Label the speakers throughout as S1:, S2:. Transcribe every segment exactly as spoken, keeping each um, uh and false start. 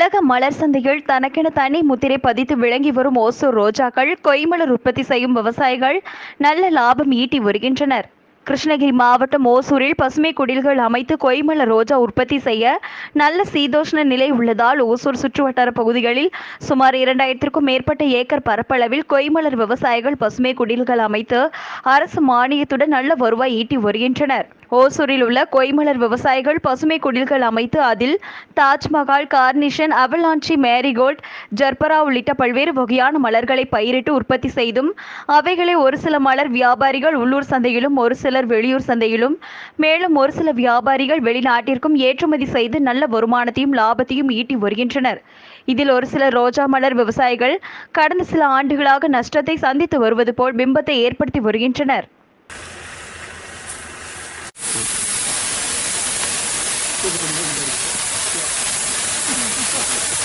S1: உலக மலர் சந்தையில் தனக்கென தனி முத்திரை பதித்து விளங்கி வரும் ஓசூர் ரோஜாக்கள் கொய்மலர் உற்பத்தி செய்யும் விவசாயிகள் நல்ல லாபம் ஈட்டி வருகின்றனர். கிருஷ்ணகிரி மாவட்டம் ஓசூரில் பசுமை குடில்கள் அமைத்து கொய்மலர் ரோஜா உற்பத்தி செய்ய நல்ல சீதோஷ்ண நிலை உள்ளதால் ஓசூர் சுற்றுவட்டார பகுதிகளில் சுமார் இரண்டாயிரத்திற்கும் மேற்பட்ட ஏக்கர் பரப்பளவில் கொய்மலர் விவசாயிகள் பசுமை குடில்கள் அமைத்து அரசு மானியத்துடன் நல்ல வருவாய் ஈட்டி வருகின்றனர். ஓசூரில் உள்ள கொய்மலர் விவசாயிகள் பசுமை குடில்கள் அமைத்து அதில் Taj Mahal, carnation, avalanche, marigold, gerbera உள்ளிட்ட பல்வேறு வகையான மலர்களை பயிரிட்டு உற்பத்தி செய்தும் அவைகளை ஒரு சில மலர் வியாபாரிகள் உள்ளூர் சந்தையிலும் ஒரு சிலர் வெளியூர் சந்தையிலும் மேலும் ஒரு சில வியாபாரிகள் வெளிநாட்டிற்கும் ஏற்றுமதி செய்து நல்ல வருமானத்தையும் லாபத்தையும் ஈட்டி வருகின்றனர். இதில் ஒரு சில ரோஜா மலர் விவசாயிகள் கடந்த சில ஆண்டுகளாக நஷ்டத்தை சந்தித்து வருவது போல் பிம்பத்தை ஏற்படுத்தி வருகின்றனர்.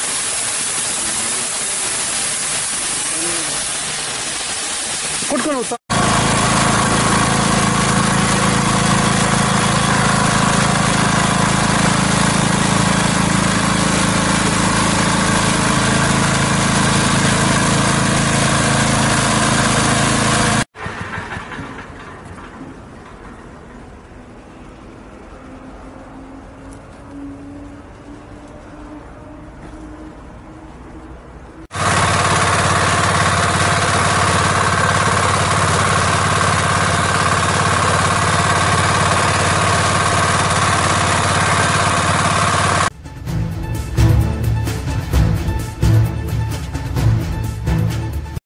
S2: కొట్టుకొని వస్తా